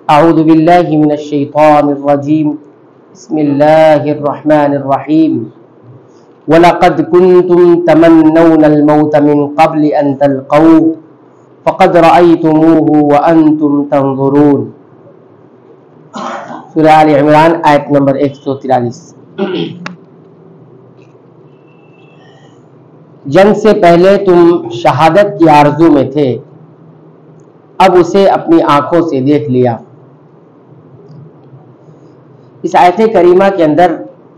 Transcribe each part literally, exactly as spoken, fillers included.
اعوذ باللہ من الشیطان الرجیم بسم اللہ الرحمن الرحیم وَلَقَدْ كُنْتُمْ تَمَنَّوْنَ الْمَوْتَ مِنْ قَبْلِ أَنْ تَلْقَوْهُ فَقَدْ رَأَيْتُمُوهُ وَأَنْتُمْ تَنْظُرُونَ۔ سورہ آل عمران آیت نمبر ایک سو تیرالیس۔ جنگ سے پہلے تم شہادت کی آرزو میں تھے، اب اسے اپنی آنکھوں سے دیکھ لیا۔ اس آیت کریمہ کے اندر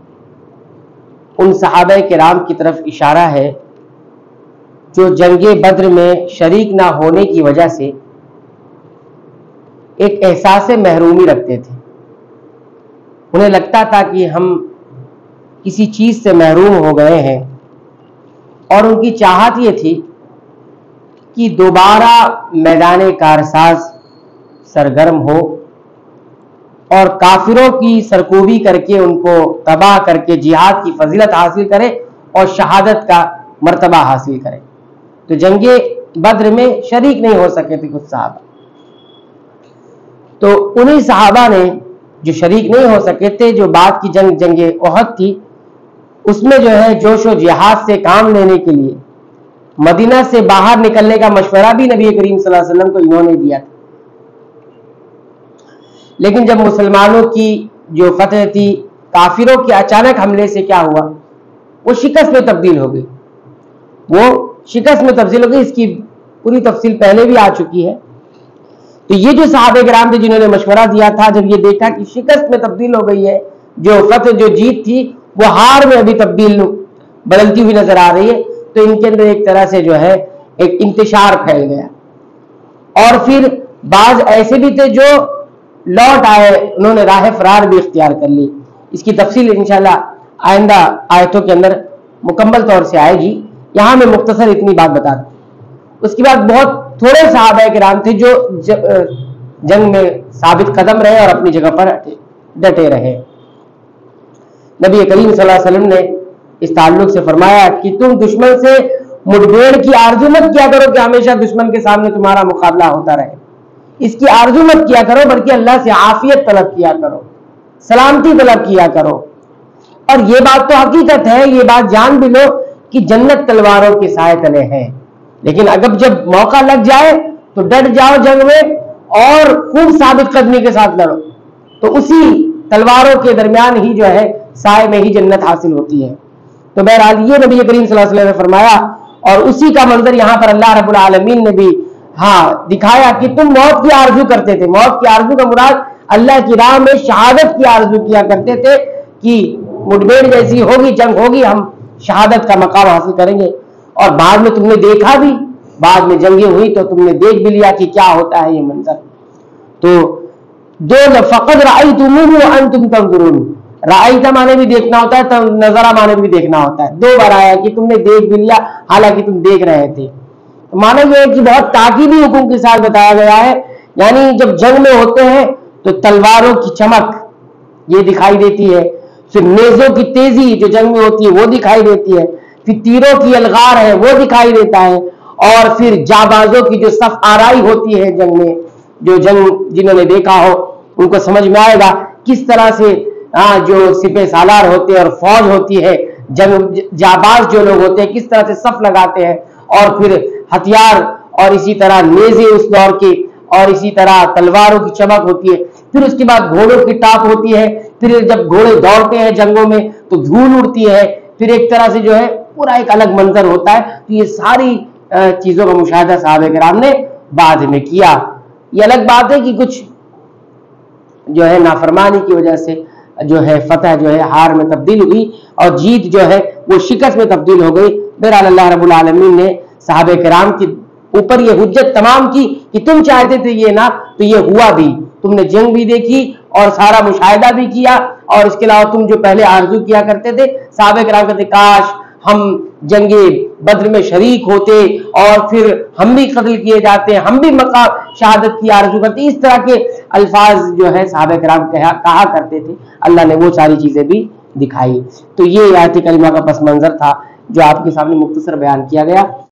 ان صحابہ کرام کی طرف اشارہ ہے جو جنگ بدر میں شریک نہ ہونے کی وجہ سے ایک احساس محرومی رکھتے تھے۔ انہیں لگتا تھا کہ ہم کسی چیز سے محروم ہو گئے ہیں، اور ان کی چاہت یہ تھی کہ دوبارہ میدان کارساز سرگرم ہو اور کافروں کی سرکوبی کر کے ان کو تباہ کر کے جہاد کی فضیلت حاصل کرے اور شہادت کا مرتبہ حاصل کرے۔ تو جنگ بدر میں شریک نہیں ہو سکے تھے کچھ صحابہ، تو انہی صحابہ نے جو شریک نہیں ہو سکے تھے، جو بعد کی جنگ جنگ احد تھی، اس میں جو ہے جوش و جہاد سے کام لینے کے لیے مدینہ سے باہر نکلنے کا مشورہ بھی نبی کریم صلی اللہ علیہ وسلم کو انہوں نے دیا تھا۔ لیکن جب مسلمانوں کی جو فتح تھی، کافروں کے اچانک حملے سے کیا ہوا، وہ شکست میں تبدیل ہو گئی وہ شکست میں تبدیل ہو گئی اس کی پوری تفصیل پہلے بھی آ چکی ہے۔ تو یہ جو صحابہ کرام تھے جنہوں نے مشورہ دیا تھا، جب یہ دیکھا کہ شکست میں تبدیل ہو گئی ہے، جو فتح جو جیت تھی وہ ہار میں ابھی تبدیل بدلتی ہوئی نظر آ رہی ہے، تو ان کے اندر ایک طرح سے جو ہے ایک انتشار پھیل گیا۔ اور پھر بعض ایسے بھی تھے جو لوٹ آئے، انہوں نے راہ فرار بھی اختیار کر لی۔ اس کی تفصیل انشاءاللہ آئندہ آیتوں کے اندر مکمل طور سے آئے گی، یہاں میں مختصر اتنی بات بتا دوں۔ اس کے بعد بہت تھوڑے صحابہ کرام تھے جو جنگ میں ثابت قدم رہے اور اپنی جگہ پر ڈٹے رہے۔ نبی کریم صلی اللہ علیہ وسلم نے اس تعلق سے فرمایا کہ تم دشمن سے مٹبھیڑ کی آرزو مت کیا کرو کہ ہمیشہ دشمن کے سامنے تمہارا مقابلہ ہوتا رہے، اس کی آرزو مت کیا کرو، بلکہ اللہ سے عافیت طلب کیا کرو، سلامتی طلب کیا کرو۔ اور یہ بات تو حقیقت ہے، یہ بات جان بھی لو کہ جنت تلواروں کے سائے تلے ہے، لیکن اگر جب موقع لگ جائے تو ڈٹ جاؤ جنگ میں اور خوب ثابت قدمی کے ساتھ لڑو، تو اسی تلواروں کے درمیان ہی جو ہے سائے میں ہی جنت حاصل ہوتی ہے۔ تو بہرحال یہ نبی کریم صلی اللہ علیہ وسلم نے فرمایا، اور اسی کا منظر یہاں پر اللہ رب العالمین نے بھی ہاں دکھایا کہ تم موت کی آرزو کرتے تھے۔ موت کی آرزو کا مراد اللہ کی راہ میں شہادت کی آرزو کیا کرتے تھے کہ مٹبھیڑ جیسی ہوگی، جنگ ہوگی، ہم شہادت کا مقام حاصل کریں گے۔ اور بعد میں تم نے دیکھا بھی، بعد میں جنگیں ہوئی تو تم نے دیکھ بھی لیا کہ کیا ہوتا ہے یہ منظر۔ تو دو فقد رأیتموہ وانتم تنظرون، رأیتا مانے بھی دیکھنا ہوتا ہے، نظرہ مانے بھی دیکھنا ہوتا ہے، دو بار آیا کہ تم نے دیکھ بھی لیا حالانکہ تم دیکھ رہے تھے۔ مانا یہ ہے کہ بہت تاکیدی حکم کے ساتھ بتایا گیا ہے، یعنی جب جنگ میں ہوتے ہیں تو تلواروں کی چمک یہ دکھائی دیتی ہے، پھر نیزوں کی تیزی جو جنگ میں ہوتی ہے وہ دکھائی دیتی ہے، پھر تیروں کی الغار ہے وہ دکھائی دیتا ہے، اور پھر جابازوں کی جو صف آرائی ہوتی ہے جنگ میں، جو جنگ جنہوں نے دیکھا ہو ان کو سمجھ میں آئے گا کس طرح سے جو سپہ سالار ہوتے ہیں اور فوج ہوتی ہے، جنگ جاباز جو لوگ ہوتے ہیں کس طرح سے صف لگاتے ہیں، اور پھر ہتھیار اور اسی طرح نیزے اس دور کے، اور اسی طرح تلواروں کی چمک ہوتی ہے، پھر اس کے بعد گھوڑوں کی ٹاپ ہوتی ہے، پھر جب گھوڑے دوڑتے ہیں جنگوں میں تو دھول اڑتی ہے، پھر ایک طرح سے جو ہے پورا ایک الگ منظر ہوتا ہے۔ تو یہ ساری چیزوں کا مشاہدہ صحابہ کرام نے بعد میں کیا۔ یہ الگ بات ہے کہ کچھ جو ہے نافرمانی کی وجہ سے جو ہے فتح جو ہے ہار میں تبدیل ہوئی اور جیت جو ہے وہ شکست میں تبدیل ہو گئی۔ بہرحال اللہ رب العالمین نے صحابہ کرام کی اوپر یہ حجت تمام کی کہ تم چاہتے تھے یہ نہ، تو یہ ہوا بھی، تم نے جنگ بھی دیکھی اور سارا مشاہدہ بھی کیا، اور اس کے علاوہ تم جو پہلے آرزو کیا کرتے تھے، صحابہ کرام کہتے کاش ہم جنگ بدر میں شریک ہوتے اور پھر ہم بھی قتل کیے جاتے، ہم بھی مقام شہادت کی آرزو کرتے، اس طرح کے الفاظ جو ہے صحابہ کرام کہا کرتے تھے۔ اللہ نے وہ ساری چیزیں بھی دکھائی۔ تو یہ آیت کریمہ کا پس منظر تھا جو آپ کے سامنے مختصر بیان کیا گیا۔